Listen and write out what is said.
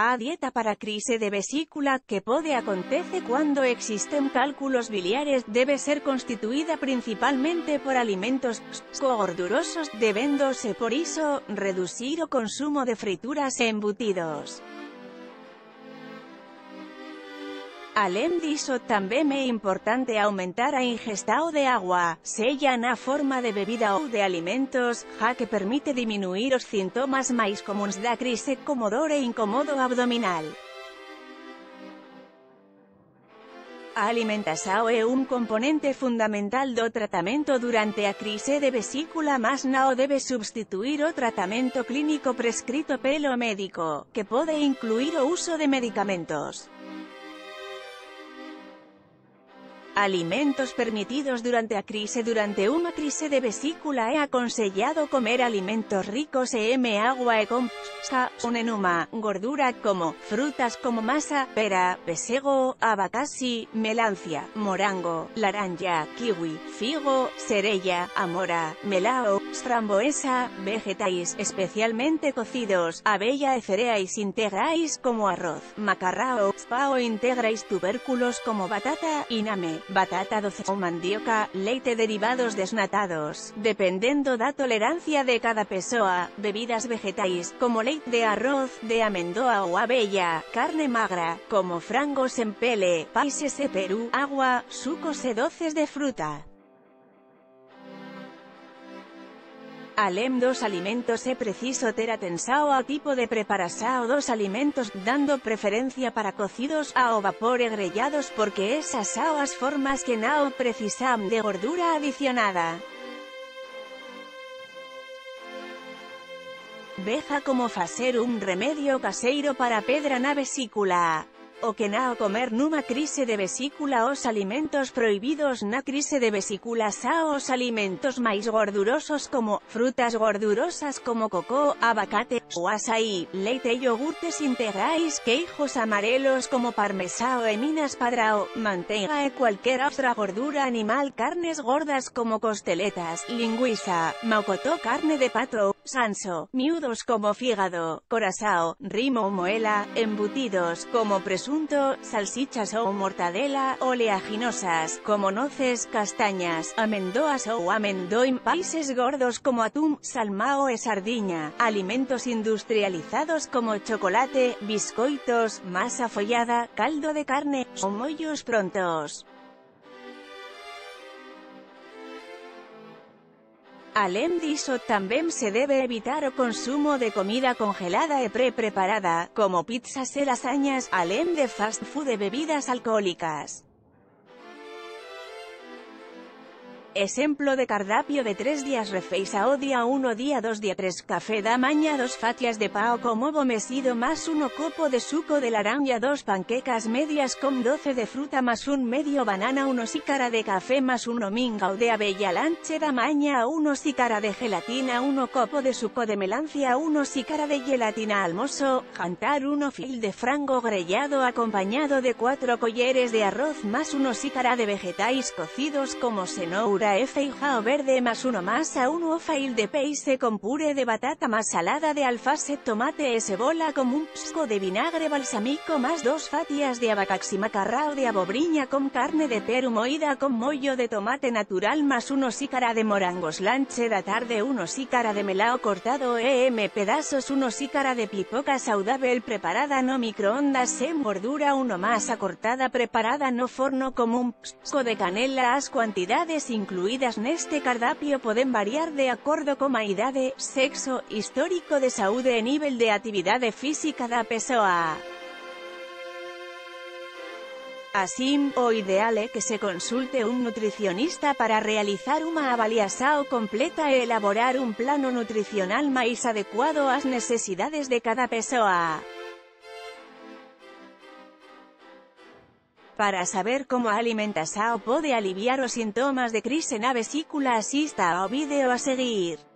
a dieta para crise de vesícula, que pode acontece cuando existen cálculos biliares, debe ser constituida principalmente por alimentos gordurosos, debéndose por iso reducir o consumo de frituras e embutidos. Além diso, tamén é importante aumentar a ingesta de agua, sella na forma de bebida ou de alimentos, já que permite diminuir os sintomas máis comuns da crise como dor e incómodo abdominal. A alimentación é un componente fundamental do tratamento durante a crise de vesícula, mas non debe substituir o tratamento clínico prescrito pelo médico, que pode incluir o uso de medicamentos. Alimentos permitidos durante a crise. Durante unha crise de vesícula é aconsellado comer alimentos ricos en agua e con un enuma, gordura, como frutas como masa, pera, pesego, abacasi, melancia, morango, laranja, kiwi, figo, cerella, amora, melao, framboesa, vegetais, especialmente cocidos, abella e cereais integrais como arroz, macarrao, pao integrais, tubérculos como batata, iname, batata doce ou mandioca, leite, derivados desnatados, dependendo da tolerancia de cada persoa, bebidas vegetais, como leite de arroz, de amendoa ou abella, carne magra, como frangos en pele, países e Perú, agua, sucos e doces de fruta. Além dos alimentos é preciso ter atenção ao tipo de preparação dos alimentos, dando preferencia para cocidos ao vapor e grellados, porque esas são as formas que non precisan de gordura adicionada. Veja como facer un remedio caseiro para pedra na vesícula. O que non comer nunha crise de vesícula. Os alimentos prohibidos na crise de vesícula son os alimentos máis gordurosos, como frutas gordurosas como cocó, abacate, o açaí, leite e iogurtes integrais, queijos amarelos como parmesao e minas padrao, manteiga e cualquier outra gordura animal, carnes gordas como costeletas, lingüiza, mocotó, carne de pato, sanso, miúdos como fígado, corazao, rimo ou moela, embutidos como presunto, salsichas ou mortadela, oleaginosas, como noces, castañas, amendoas ou amendoim, países gordos como atún, salmao e sardiña, alimentos industrializados como chocolate, biscoitos, masa follada, caldo de carne, ou mollos prontos. Além diso, tamén se debe evitar o consumo de comida congelada e pre-preparada, como pizzas e lasañas, além de fast food e bebidas alcohólicas. Exemplo de cardápio de 3 días: refeiça o día 1, día 2, día 3, café da maña, 2 fatias de pao con ovo mecido más 1 copo de suco de laranja, 2 panquecas medias con 12 de fruta más 1 medio banana, 1 xícara de café más 1 mingau de abella, lanche da maña, 1 xícara de gelatina, 1 copo de suco de melancia, 1 xícara de gelatina, almozo, jantar, 1 fil de frango grellado acompañado de 4 colleres de arroz más 1 xícara de vegetais cocidos como cenoura e feijao verde más 1 masa, 1 fail de peixe con puré de batata más salada de alface, tomate e cebola con un pisco de vinagre balsámico más 2 fatias de abacaxi, macarrao de abobriña con carne de peru moída con mollo de tomate natural más 1 xícara de morangos, lanche da tarde, 1 xícara de melao cortado en pedazos, 1 xícara de pipoca saudável preparada no microondas sen gordura, 1 masa cortada preparada no forno como un pisco de canela. As cuantidades incluídas neste cardápio poden variar de acordo con a idade, sexo, histórico de saúde e nivel de actividade física da persoa. Así, o ideal é que se consulte un nutricionista para realizar unha avaliación completa e elaborar un plano nutricional máis adecuado ás necesidades de cada persoa. Para saber como a alimentación pode aliviar os sintomas de crise na vesícula, asista ao vídeo a seguir.